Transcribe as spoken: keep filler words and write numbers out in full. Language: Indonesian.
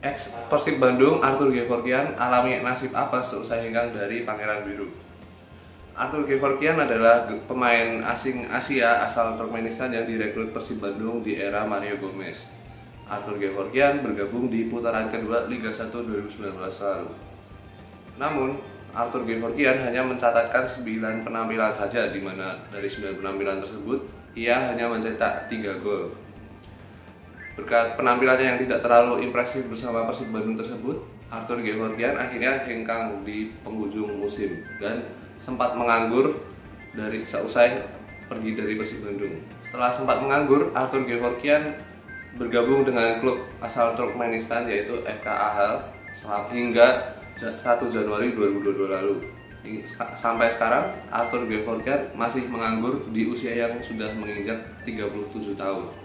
Ex Persib Bandung Arthur Gevorkian alami nasib apa seusai hengkang dari Pangeran Biru. Arthur Gevorkian adalah pemain asing Asia asal Turkmenistan yang direkrut Persib Bandung di era Mario Gomez. Arthur Gevorkian bergabung di putaran kedua Liga satu dua ribu sembilan belas lalu. Namun, Arthur Gevorkian hanya mencatatkan sembilan penampilan saja, di mana dari sembilan penampilan tersebut ia hanya mencetak tiga gol. Berkat penampilannya yang tidak terlalu impresif bersama Persib Bandung tersebut, Arthur Gevorkian akhirnya hengkang di penghujung musim dan sempat menganggur dari seusai pergi dari Persib Bandung. Setelah sempat menganggur, Arthur Gevorkian bergabung dengan klub asal Turkmenistan yaitu F K Ahal hingga satu Januari dua ribu dua puluh dua lalu. Sampai sekarang Arthur Gevorkian masih menganggur di usia yang sudah menginjak tiga puluh tujuh tahun.